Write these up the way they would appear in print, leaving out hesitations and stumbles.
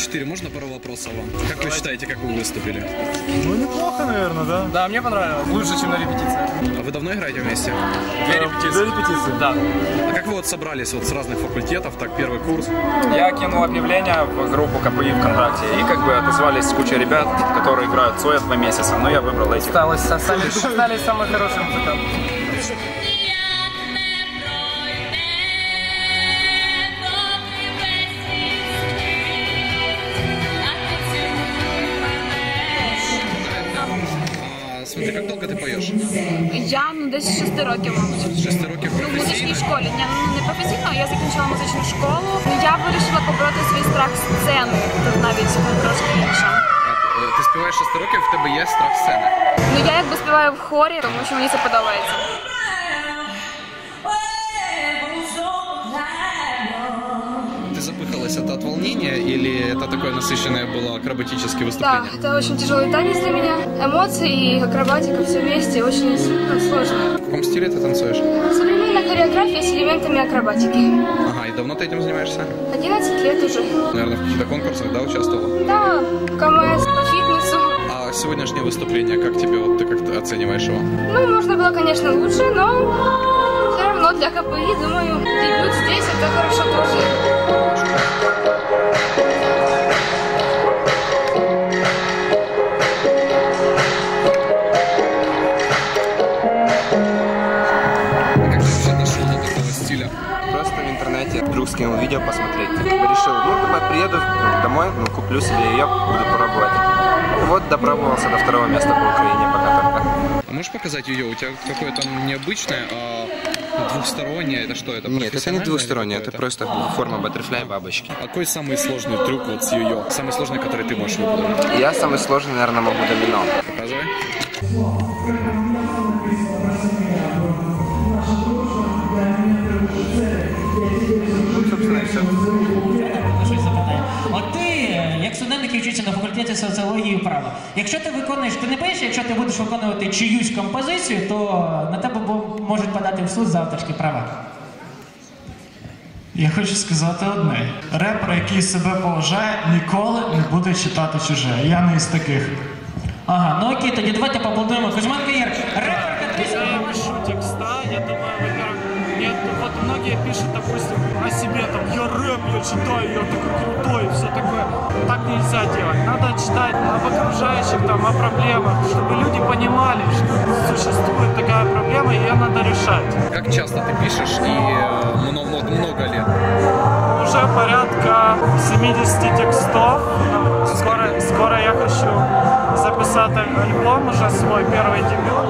4, можно пару вопросов вам? Как вы считаете, как вы выступили? Ну, неплохо, наверное, да? Да, мне понравилось. Лучше, чем на репетиции. А вы давно играете вместе? Две репетиции. Две репетиции? Да. А как вы вот собрались вот с разных факультетов, так, первый курс? Я кинул объявление в группу КПИ ВКонтакте, и как бы отозвались куча ребят, которые играют Цоя 2 месяца, но я выбрал этих. Остались самые хорошие музыканты. Смотри, как долго ти поєш? Я десь з 6 років, мабуть. 6 років В музичній професійно? школі. Не професійно, я закінчила музичну школу. Я вирішила побороти свій страх сцени. Тут навіть трошки інше. Ти співаєш 6 років, в тебе є страх сцени? Ну я якби співаю в хорі, тому що мені це подобається. Ты запыхалась от волнения или это такое насыщенное было акробатическое выступление? Да, это очень тяжелый танец для меня. Эмоции и акробатика все вместе очень сложно. В каком стиле ты танцуешь? Современная хореография с элементами акробатики. Ага, и давно ты этим занимаешься? 11 лет уже. Наверное, в каких-то конкурсах, да, участвовала? Да, КМС, по фитнесу. А сегодняшнее выступление, как тебе, вот ты как-то оцениваешь его? Ну, можно было, конечно, лучше, но все равно для КПИ, думаю, дебют здесь это хорошо тоже. Как ты вообще дошел до такого стиля? Просто в интернете друг скинул видео посмотреть. Решил, ну, когда приеду домой, ну, куплю себе ее, буду пробовать. Вот допробовался до 2-го места по Украине пока только. А можешь показать ее? У тебя какое-то необычное, двухстороннее, это что? Это Нет, это не двухстороннее, это какое-то? просто форма баттерфляй бабочки. А какой самый сложный трюк вот с йо-йо? Самый сложный, который ты можешь выполнить? Я самый сложный, наверное, могу домино. Показывай. Щось запитаю. От ти, як студент, який вчиться на факультеті соціології і права, якщо ти виконуєш, ти не боїшся, якщо ти будеш виконувати чиюсь композицію, то на тебе можуть подати в суд за авторські права. Я хочу сказати одне. Репер, який себе поважає, ніколи не буде читати чуже. Я не із таких. Ага, ну окей, тоді давайте поаплодуємо. Кузьман Каєр, репер, Если я пишу текста, я думаю, во-первых, нет, вот многие пишут, допустим, о себе, там, я рэп, я читаю, я такой крутой, и все такое. Так нельзя делать. Надо читать об окружающих, там, о проблемах, чтобы люди понимали, что существует такая проблема, и ее надо решать. Как часто ты пишешь и много лет? Уже порядка 70 текстов. Скоро я хочу записать альбом, уже свой первый дебют.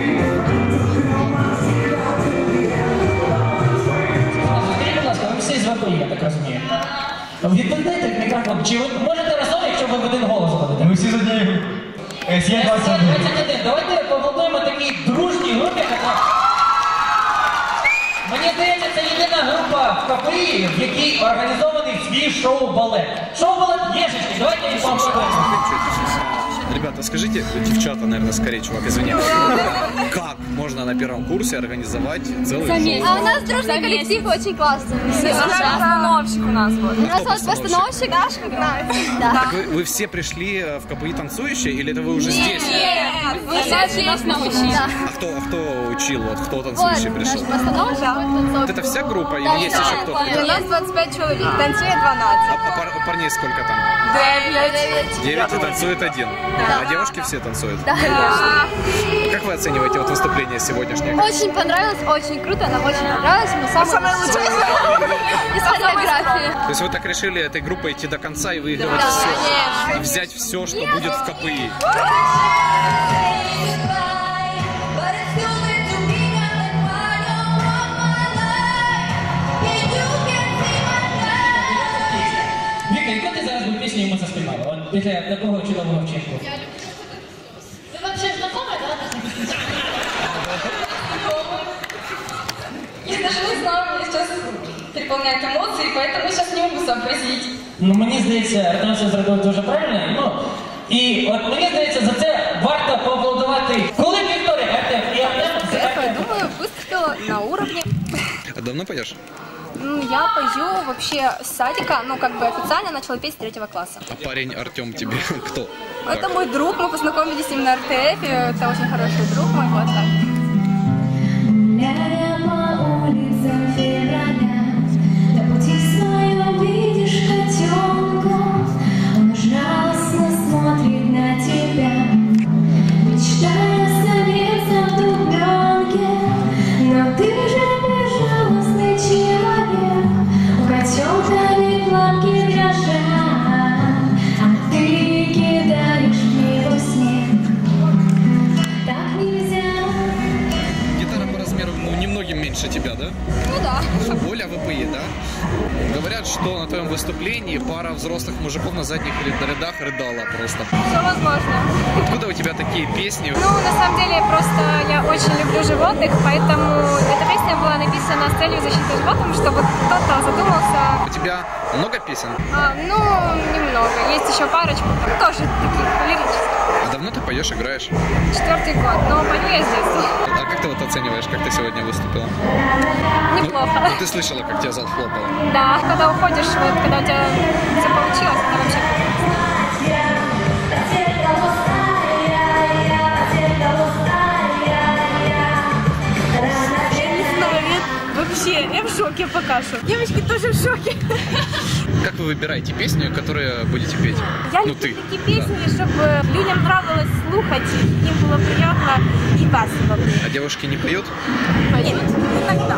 скажіть, будь ласка, ви всі з ВПІ, я так розумію. Відповідайте в мікрофон. Чи ви можете разом, якщо ви в один голос ходите? Ми всі з однієї групи. СЄ-21. Давайте поаплодуємо такій дружній групі, яка... Мені здається, це єдина група в КПІ, в якій організований свій шоу-балет. Шоу-балет Єшечки, давайте їм поаплодуємо. Ребята, скажите, девчата, наверное, скорее, чувак, извини. Как можно на первом курсе организовать целый шоу? А у нас дружный коллектив, очень классный. Постановщик у нас вот. У нас вот постановщик Дашка играет. Да. Так вы все пришли в КПИ танцующие или это вы уже здесь? Нет, мы все здесь научились. А кто учил, вот кто танцующий Вот пришел? наш постановщик. Вот это вся группа или есть еще кто-то? У нас 25 человек, танцует 12. А парней сколько там? 9. 9 и танцует один. А девушки все танцуют? Да, конечно. Как вы оцениваете вот выступление сегодняшнее? Очень понравилось, очень круто, нам очень понравилось. Мы самые лучшие. Из хореографии. То есть вы так решили этой группой идти до конца и выигрывать Да, все? конечно. И взять все, что будет в КПИ? Віка, яку ти зараз би пісню йому заспівала? От після такого чудового вчинку. Вы вообще знакомы, да? Я даже не знаю, мне сейчас переполняют эмоции, поэтому сейчас не могу сообразить. Ну, мені здається, Артем все зробив дуже правильно. Ну, і от мені здається, за це варто поаплодувати. Коли Вікторія, Артем і Артем... Я думаю, выступила на уровне. А давно поешь? Ну, я пою вообще с садика, ну, как бы официально начала петь с 3 класса. А парень Артем тебе кто? Это мой друг, мы познакомились именно на РТФ, и это очень хороший друг мой, вот так. Меньше тебя, да? Ну да. Оля ВПИ, да? Говорят, что на твоем выступлении пара взрослых мужиков на задних рядах рыдала просто. Все возможно. Откуда у тебя такие песни? Ну, на самом деле, просто я очень люблю животных, поэтому эта песня была написана с целью защиты животных, чтобы кто-то задумался. У тебя много песен? Ну, немного. Есть еще парочку, тоже таких лирических. А давно ты поешь, играешь? 4-й год, но пою я с детства. А как ты вот оцениваешь, как ты сегодня выступила? Неплохо. Ну, ты слышала, как тебя зал хлопал? Да, когда уходишь, вот, когда у тебя все получилось, это вообще Вообще, я в шоке пока что. Девочки тоже в шоке. Как вы выбираете песню, которую будете петь? Я ну, люблю ты. такие песни, чтобы людям нравилось слухать, им было приятно и весело. А девушки не поют? Поют? Иногда.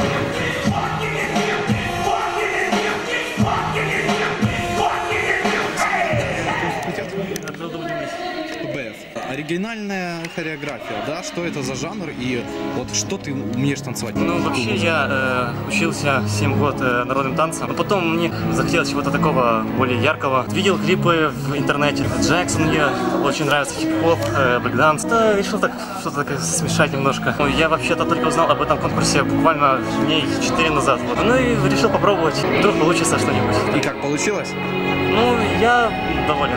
Оригинальная хореография, да? Что это за жанр и вот что ты умеешь танцевать? Ну, вообще я учился 7 лет народным танцем, но потом мне захотелось чего-то такого более яркого. Видел клипы в интернете. Джексон мне очень нравится, хип-хоп, брейк-данс. Да, решил так что-то такое смешать немножко. Я вообще-то только узнал об этом конкурсе буквально дней 4 назад. Вот. Ну и решил попробовать, вдруг получится что-нибудь. И как, получилось? Ну, я доволен.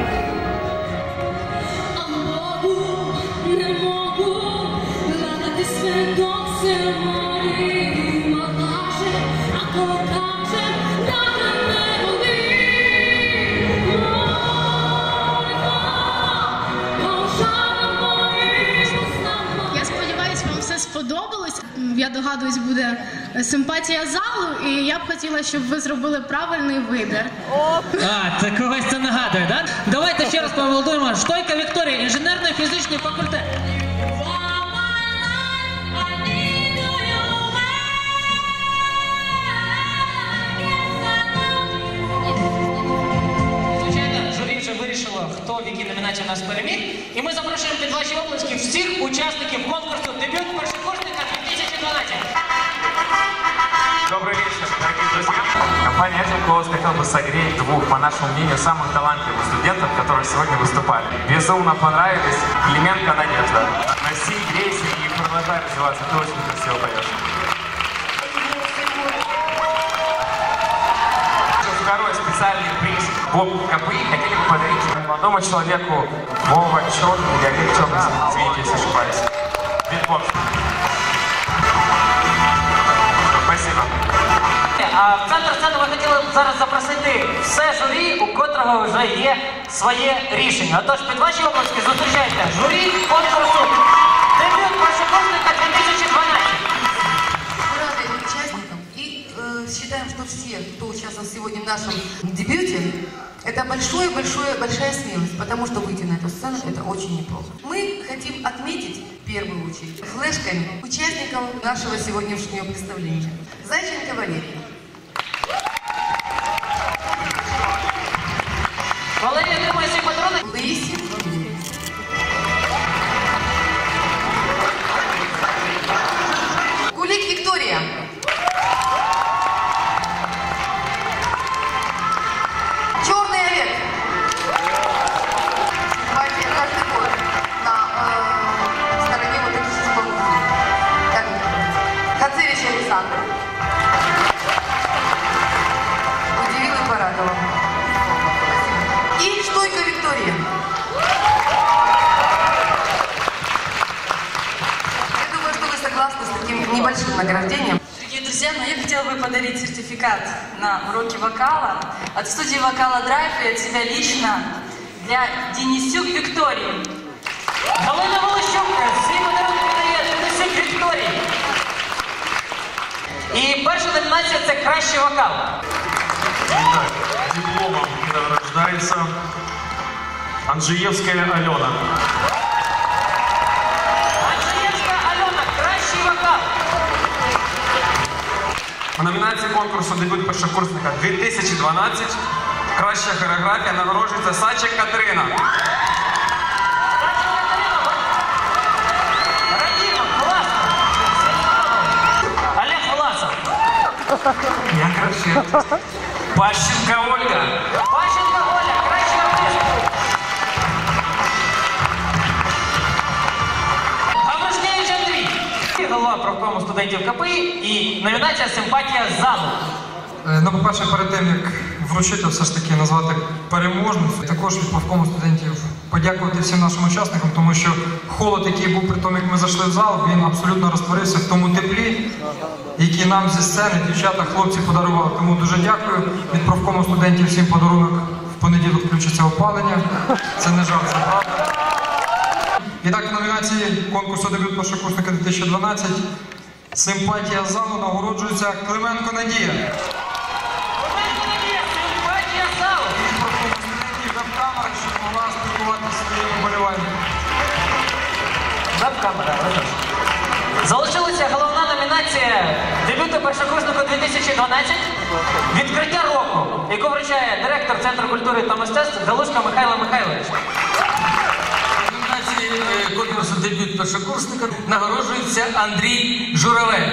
Я сподіваюся, вам все сподобалось. Я догадуюсь, буде симпатія залу, і я б хотіла, щоб ви зробили правильний вибір. А, це когось це нагадує, так? Да? Давайте ще раз поаплодуємо. Штойка Вікторія, інженерно-фізичний факультет. Хто в якій номінації у нас переміг. І ми запрошуємо під ваші оплески всіх учасників конкурсу «Дебют першокурсника 2012». Добрый вечер, дорогие друзья. Компания «Один голос» хотела бы согреть двух, по нашему мнению, самых талантливых студентов, которые сегодня выступали. Безумно понравились Клименко Надежда. Носи, грейся и продолжай развиваться. Ты очень красиво поешь. Второй специальный приз Боб КПИ хотели бы подарить молодому человеку Вова Черный или Олег Черный, извините, если ошибаюсь. Битбокс. Спасибо. А в центр сцени ми хотіли зараз запросити все журі, у котрого вже є своє рішення. Отож, під ваші оплески зустрічайте журі конкурсу «Дебют першокурсника 2012». Мы рады этим участникам и считаем, что все, кто участвовал сегодня в нашем дебюте, это большая смелость, потому что выйти на эту сцену это очень неплохо. Мы хотим отметить в первую очередь флешками участников нашего сегодняшнего представления. Зайченко Валерия. Валерія, тримай свій подарунок. Лисі. Кулик Виктория. Черный Олег. Давайте каждый год на стороне вот этих исполнителей. Так, Хацевич Александр. Удивил и порадовал. И Штойко Виктория. Я думаю, что вы согласны с таким небольшим награждением. Дорогие друзья, но я хотела бы подарить сертификат на уроки вокала от студии вокала «Драйв» и от себя лично для Денисюк Виктории. Галина Волощук свій подарунок передає Денисюк Вікторії. І перша номінація – це кращий вокал. Итак, дипломом награждается Анжиевская Алена. Анжиевская Алена, кращий вокал. В номінації конкурсу «Дебют першокурсника 2012» краща хореографія нагороджується Сачик Катерина. Олег Власов. Я кращий. Пащенко Ольга. Пащенко Оля, кращий артист. Гавришкевич Андрій. Голова профкому студентів КПІ і номінація «Симпатія залу». Ну, по-перше, перед тим, як вручити, все ж таки назвати переможницю, також від профкому студентів подякувати всім нашим учасникам, тому що холод, який був при тому, як ми зайшли в зал, він абсолютно розтворився в тому теплі, який нам зі сцени дівчата, хлопці подарували. Тому дуже дякую. Від профкому студентів всім подарунок. В понеділок включиться опалення. Це не жарт, це правда. І так, в номінації конкурсу «Дебют першокурсника 2012» «Симпатія залу» нагороджується Клименко Надія. Симпатія залу. Від профкому студентів веб-камера, щоб могла спілкуватися зі своїми вболівальниками. Веб-камера, залишилася головна номінація «Дебюту першокурснику 2012» «Відкриття року», яку вручає директор Центру культури та мистецтв Галушка Михайло Михайлович. В номінації конкурсу «Дебют першокурсника» нагороджується Андрій Журавель.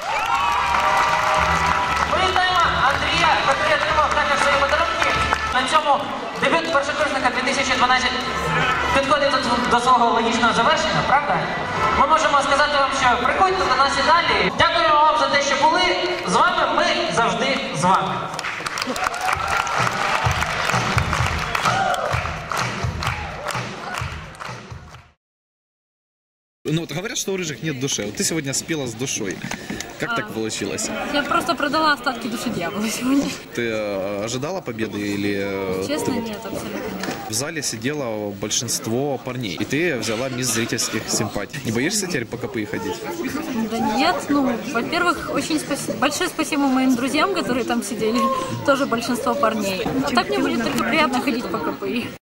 Ми вітаємо Андрія, який отримав також свої подарунки. На цьому дебют першокурсника 2012 підходить до свого логічного завершення, правда? Ми можемо сказати вам, що приходьте до нас і далі. Дякуємо вам за те, що були з вами. Ми завжди з вами. Ну, вот говорят, что у рыжих нет души. Вот ты сегодня спела с душой. Как так получилось? Я просто продала остатки души дьявола сегодня. Ты ожидала победы или... Честно, нет, абсолютно нет. В зале сидело большинство парней, и ты взяла мисс зрительских симпатий. Не боишься теперь по КПИ ходить? Да нет, ну, во-первых, очень большое спасибо моим друзьям, которые там сидели, тоже большинство парней. А так мне будет только приятно ходить по КПИ.